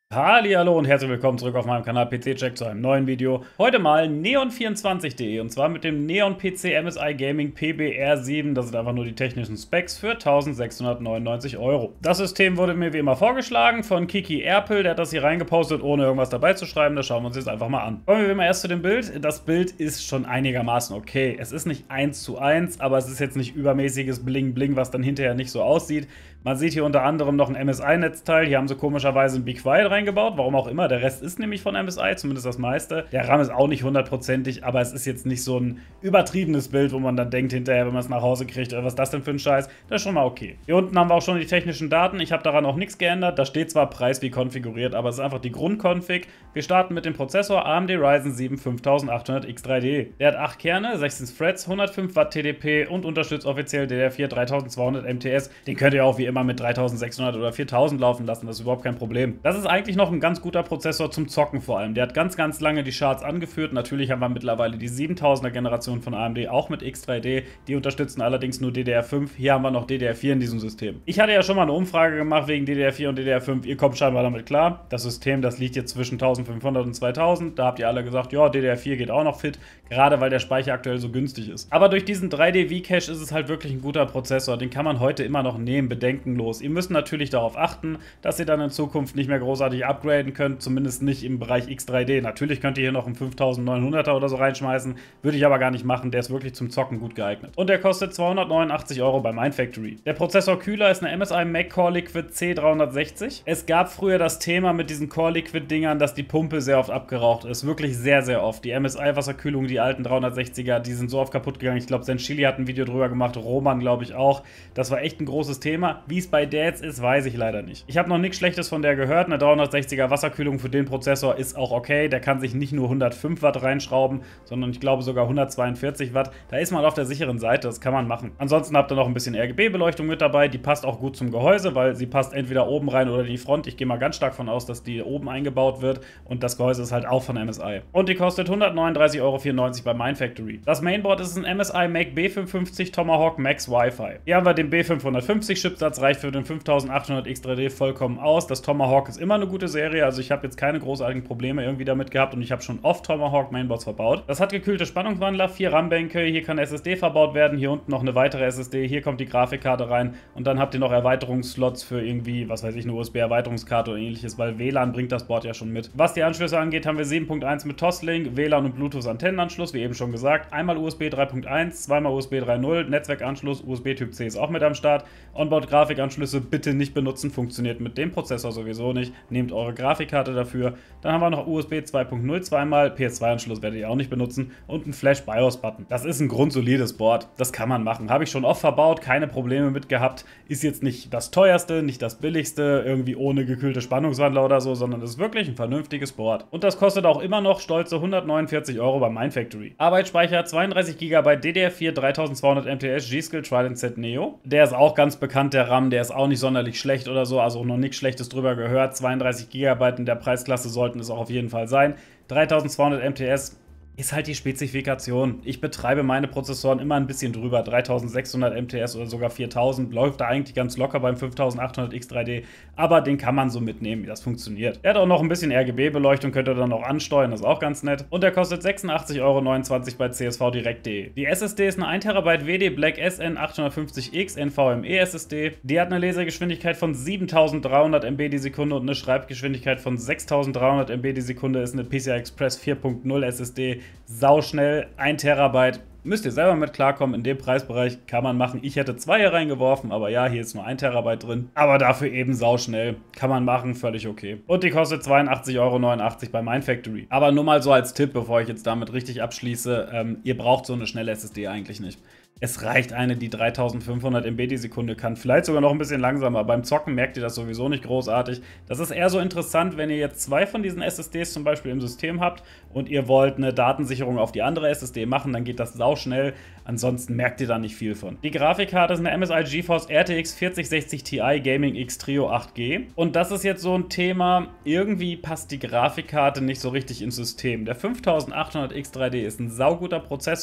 Hallihallo und herzlich willkommen zurück auf meinem Kanal PC-Check zu einem neuen Video. Heute mal Neon24.de und zwar mit dem Neon PC MSI Gaming PBR7. Das sind einfach nur die technischen Specs für 1699 €. Das System wurde mir wie immer vorgeschlagen von Kiki Erpel. Der hat das hier reingepostet, ohne irgendwas dabei zu schreiben. Das schauen wir uns jetzt einfach mal an. Kommen wir mal erst zu dem Bild. Das Bild ist schon einigermaßen okay. Es ist nicht 1:1, aber es ist jetzt nicht übermäßiges Bling-Bling, was dann hinterher nicht so aussieht. Man sieht hier unter anderem noch ein MSI-Netzteil. Hier haben sie komischerweise ein Be Quiet reingebaut, warum auch immer. Der Rest ist nämlich von MSI, zumindest das meiste. Der RAM ist auch nicht hundertprozentig, aber es ist jetzt nicht so ein übertriebenes Bild, wo man dann denkt hinterher, wenn man es nach Hause kriegt, was ist das denn für ein Scheiß? Das ist schon mal okay. Hier unten haben wir auch schon die technischen Daten. Ich habe daran auch nichts geändert. Da steht zwar Preis wie konfiguriert, aber es ist einfach die Grundkonfig. Wir starten mit dem Prozessor AMD Ryzen 7 5800X3D. Der hat 8 Kerne, 16 Threads, 105 Watt TDP und unterstützt offiziell DDR4 3200 MTS. Den könnt ihr auch wie immer mit 3600 oder 4000 laufen lassen, das ist überhaupt kein Problem. Das ist eigentlich noch ein ganz guter Prozessor zum Zocken vor allem. Der hat ganz lange die Charts angeführt. Natürlich haben wir mittlerweile die 7000er Generation von AMD auch mit X3D. Die unterstützen allerdings nur DDR5. Hier haben wir noch DDR4 in diesem System. Ich hatte ja schon mal eine Umfrage gemacht wegen DDR4 und DDR5. Ihr kommt scheinbar damit klar. Das System, das liegt jetzt zwischen 1500 und 2000. Da habt ihr alle gesagt, ja, DDR4 geht auch noch fit. Gerade weil der Speicher aktuell so günstig ist. Aber durch diesen 3D-V-Cache ist es halt wirklich ein guter Prozessor. Den kann man heute immer noch nehmen, bedenkenlos. Ihr müsst natürlich darauf achten, dass ihr dann in Zukunft nicht mehr großartig upgraden könnt, zumindest nicht im Bereich X3D. Natürlich könnt ihr hier noch einen 5900er oder so reinschmeißen, würde ich aber gar nicht machen, der ist wirklich zum Zocken gut geeignet. Und der kostet 289 € bei Mindfactory. Der Prozessor-Kühler ist eine MSI Mac Core Liquid C360. Es gab früher das Thema mit diesen Core Liquid-Dingern, dass die Pumpe sehr oft abgeraucht ist, wirklich sehr oft. Die MSI-Wasserkühlung, die alten 360er, die sind so oft kaputt gegangen. Ich glaube, Senchili hat ein Video drüber gemacht, Roman glaube ich auch. Das war echt ein großes Thema. Wie es bei der jetzt ist, weiß ich leider nicht. Ich habe noch nichts Schlechtes von der gehört. Eine 360er Wasserkühlung für den Prozessor ist auch okay. Der kann sich nicht nur 105 Watt reinschrauben, sondern ich glaube sogar 142 Watt. Da ist man auf der sicheren Seite, das kann man machen. Ansonsten habt ihr noch ein bisschen RGB-Beleuchtung mit dabei. Die passt auch gut zum Gehäuse, weil sie passt entweder oben rein oder in die Front. Ich gehe mal ganz stark von aus, dass die oben eingebaut wird und das Gehäuse ist halt auch von MSI. Und die kostet 139,94 € bei Mindfactory. Das Mainboard ist ein MSI Mac B550 Tomahawk Max Wi-Fi. Hier haben wir den B550 Chipsatz, reicht für den 5800 X3D vollkommen aus. Das Tomahawk ist immer eine gute Serie, also ich habe jetzt keine großartigen Probleme irgendwie damit gehabt und ich habe schon oft Tomahawk Mainboards verbaut. Das hat gekühlte Spannungswandler, 4 RAM-Bänke, hier kann SSD verbaut werden, hier unten noch eine weitere SSD, hier kommt die Grafikkarte rein und dann habt ihr noch Erweiterungsslots für irgendwie, was weiß ich, eine USB-Erweiterungskarte oder ähnliches, weil WLAN bringt das Board ja schon mit. Was die Anschlüsse angeht, haben wir 7.1 mit Toslink, WLAN und Bluetooth-Antennenanschluss, wie eben schon gesagt, einmal USB 3.1, zweimal USB 3.0, Netzwerkanschluss, USB Typ C ist auch mit am Start. Onboard-Grafikanschlüsse bitte nicht benutzen, funktioniert mit dem Prozessor sowieso nicht. Nehmt eure Grafikkarte dafür. Dann haben wir noch USB 2.0 zweimal, PS2-Anschluss werdet ihr auch nicht benutzen und einen Flash-BIOS-Button. Das ist ein grundsolides Board, das kann man machen. Habe ich schon oft verbaut, keine Probleme mit gehabt. Ist jetzt nicht das teuerste, nicht das billigste, irgendwie ohne gekühlte Spannungswandler oder so, sondern ist wirklich ein vernünftiges Board. Und das kostet auch immer noch stolze 149 € bei Mindfactory. Arbeitsspeicher 32 GB DDR4 3200 MTS G-Skill Trident Z Neo. Der ist auch ganz bekannt, der RAM, der ist auch nicht sonderlich schlecht oder so, also noch nichts Schlechtes drüber gehört. 32 GB in der Preisklasse sollten es auch auf jeden Fall sein. 3200 MTS ist halt die Spezifikation. Ich betreibe meine Prozessoren immer ein bisschen drüber. 3600 MTS oder sogar 4000 läuft da eigentlich ganz locker beim 5800 X3D, aber den kann man so mitnehmen, wie das funktioniert. Der hat auch noch ein bisschen RGB-Beleuchtung, könnt ihr dann auch ansteuern, das ist auch ganz nett. Und der kostet 86,29 € bei csvdirekt.de. Die SSD ist eine 1 TB WD Black SN850X NVMe SSD. Die hat eine Lesegeschwindigkeit von 7300 MB die Sekunde und eine Schreibgeschwindigkeit von 6300 MB die Sekunde, ist eine PCI Express 4.0 SSD. Sauschnell, 1 TB. Müsst ihr selber mit klarkommen, in dem Preisbereich kann man machen. Ich hätte 2 hier reingeworfen, aber ja, hier ist nur 1 TB drin. Aber dafür eben sauschnell. Kann man machen, völlig okay. Und die kostet 82,89 € bei Mindfactory. Aber nur mal so als Tipp, bevor ich jetzt damit richtig abschließe, ihr braucht so eine schnelle SSD eigentlich nicht. Es reicht eine, die 3500 MB die Sekunde kann, vielleicht sogar noch ein bisschen langsamer. Beim Zocken merkt ihr das sowieso nicht großartig. Das ist eher so interessant, wenn ihr jetzt 2 von diesen SSDs zum Beispiel im System habt und ihr wollt eine Datensicherung auf die andere SSD machen, dann geht das sauschnell. Ansonsten merkt ihr da nicht viel von. Die Grafikkarte ist eine MSI GeForce RTX 4060 Ti Gaming X Trio 8G. Und das ist jetzt so ein Thema, irgendwie passt die Grafikkarte nicht so richtig ins System. Der 5800 X3D ist ein sauguter Prozessor.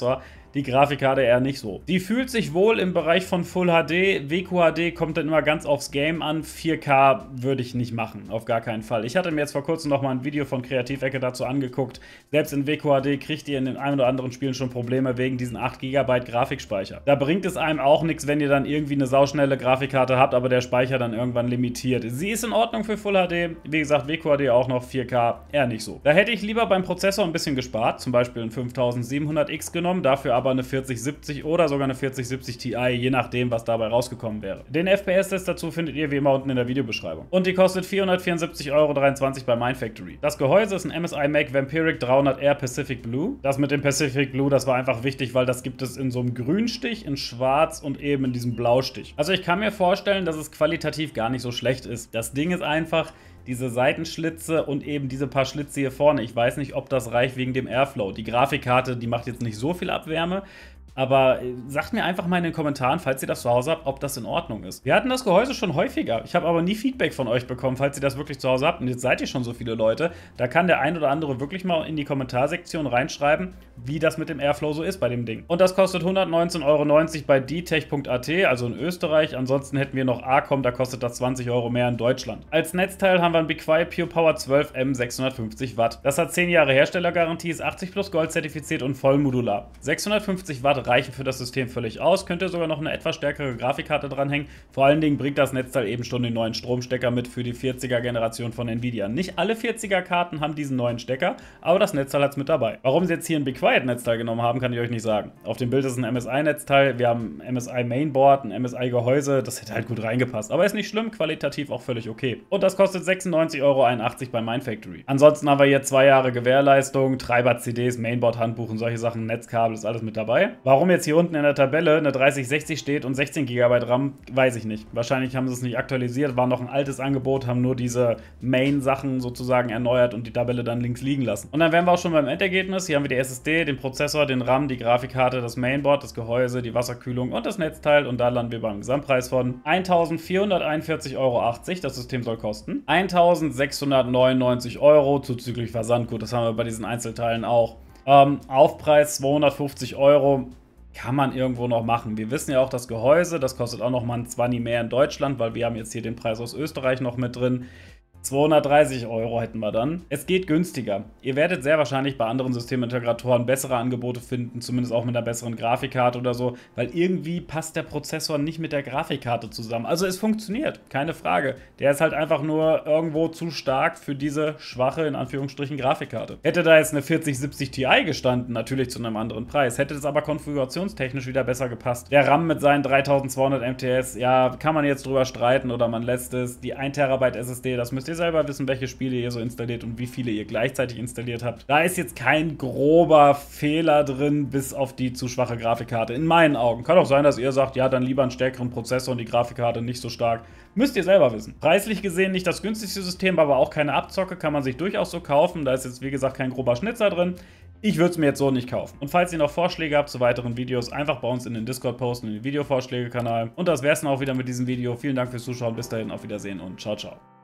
die Grafikkarte eher nicht so. Die fühlt sich wohl im Bereich von Full HD, WQHD kommt dann immer ganz aufs Game an, 4K würde ich nicht machen, auf gar keinen Fall. Ich hatte mir jetzt vor kurzem noch mal ein Video von Kreativecke dazu angeguckt, selbst in WQHD kriegt ihr in den ein oder anderen Spielen schon Probleme wegen diesen 8 GB Grafikspeicher. Da bringt es einem auch nichts, wenn ihr dann irgendwie eine sauschnelle Grafikkarte habt, aber der Speicher dann irgendwann limitiert. Sie ist in Ordnung für Full HD, wie gesagt WQHD auch noch, 4K eher nicht so. Da hätte ich lieber beim Prozessor ein bisschen gespart, zum Beispiel ein 5700X genommen, dafür aber eine 4070 oder sogar eine 4070 Ti, je nachdem, was dabei rausgekommen wäre. Den FPS-Test dazu findet ihr wie immer unten in der Videobeschreibung. Und die kostet 474,23 € bei Mindfactory. Das Gehäuse ist ein MSI Make Vampiric 300R Pacific Blue. Das mit dem Pacific Blue, das war einfach wichtig, weil das gibt es in so einem Grünstich, in Schwarz und eben in diesem Blaustich. Also ich kann mir vorstellen, dass es qualitativ gar nicht so schlecht ist. Das Ding ist einfach, diese Seitenschlitze und eben diese paar Schlitze hier vorne. Ich weiß nicht, ob das reicht wegen dem Airflow. Die Grafikkarte, die macht jetzt nicht so viel Abwärme. Aber sagt mir einfach mal in den Kommentaren, falls ihr das zu Hause habt, ob das in Ordnung ist. Wir hatten das Gehäuse schon häufiger. Ich habe aber nie Feedback von euch bekommen, falls ihr das wirklich zu Hause habt. Und jetzt seid ihr schon so viele Leute. Da kann der ein oder andere wirklich mal in die Kommentarsektion reinschreiben, wie das mit dem Airflow so ist bei dem Ding. Und das kostet 119,90 € bei dtech.at, also in Österreich. Ansonsten hätten wir noch Acom, da kostet das 20 € mehr in Deutschland. Als Netzteil haben wir ein BeQuiet Pure Power 12M 650 Watt. Das hat 10 Jahre Herstellergarantie, ist 80 plus Gold zertifiziert und voll modular. 650 Watt reichen für das System völlig aus. Könnt ihr sogar noch eine etwas stärkere Grafikkarte dranhängen. Vor allen Dingen bringt das Netzteil eben schon den neuen Stromstecker mit für die 40er Generation von Nvidia. Nicht alle 40er Karten haben diesen neuen Stecker, aber das Netzteil hat es mit dabei. Warum sie jetzt hier ein BeQuiet Netzteil genommen haben, kann ich euch nicht sagen. Auf dem Bild ist ein MSI Netzteil, wir haben ein MSI Mainboard, ein MSI Gehäuse, das hätte halt gut reingepasst. Aber ist nicht schlimm, qualitativ auch völlig okay. Und das kostet 96,81 € bei Mindfactory. Ansonsten haben wir hier 2 Jahre Gewährleistung, Treiber, CDs, Mainboard, Handbuch und solche Sachen, Netzkabel, ist alles mit dabei. Warum jetzt hier unten in der Tabelle eine 3060 steht und 16 GB RAM, weiß ich nicht. Wahrscheinlich haben sie es nicht aktualisiert, war noch ein altes Angebot, haben nur diese Main-Sachen sozusagen erneuert und die Tabelle dann links liegen lassen. Und dann wären wir auch schon beim Endergebnis. Hier haben wir die SSD, den Prozessor, den RAM, die Grafikkarte, das Mainboard, das Gehäuse, die Wasserkühlung und das Netzteil. Und da landen wir beim Gesamtpreis von 1.441,80 €. Das System soll kosten 1.699 € zuzüglich Versand. Gut, das haben wir bei diesen Einzelteilen auch. Aufpreis 250 €. Kann man irgendwo noch machen. Wir wissen ja auch, das Gehäuse, das kostet auch noch mal ein 20 mehr in Deutschland, weil wir haben jetzt hier den Preis aus Österreich noch mit drin. 230 € hätten wir dann. Es geht günstiger. Ihr werdet sehr wahrscheinlich bei anderen Systemintegratoren bessere Angebote finden, zumindest auch mit einer besseren Grafikkarte oder so, weil irgendwie passt der Prozessor nicht mit der Grafikkarte zusammen. Also es funktioniert, keine Frage. Der ist halt einfach nur irgendwo zu stark für diese schwache, in Anführungsstrichen, Grafikkarte. Hätte da jetzt eine 4070 Ti gestanden, natürlich zu einem anderen Preis, hätte das aber konfigurationstechnisch wieder besser gepasst. Der RAM mit seinen 3200 MTS, ja, kann man jetzt drüber streiten oder man lässt es. Die 1 TB SSD, das müsst ihr selber wissen, welche Spiele ihr so installiert und wie viele ihr gleichzeitig installiert habt. Da ist jetzt kein grober Fehler drin, bis auf die zu schwache Grafikkarte. In meinen Augen. Kann auch sein, dass ihr sagt, ja, dann lieber einen stärkeren Prozessor und die Grafikkarte nicht so stark. Müsst ihr selber wissen. Preislich gesehen nicht das günstigste System, aber auch keine Abzocke, kann man sich durchaus so kaufen. Da ist jetzt, wie gesagt, kein grober Schnitzer drin. Ich würde es mir jetzt so nicht kaufen. Und falls ihr noch Vorschläge habt zu weiteren Videos, einfach bei uns in den Discord posten, in den Videovorschläge-Kanal. Und das wäre es dann auch wieder mit diesem Video. Vielen Dank fürs Zuschauen, bis dahin, auf Wiedersehen und ciao, ciao.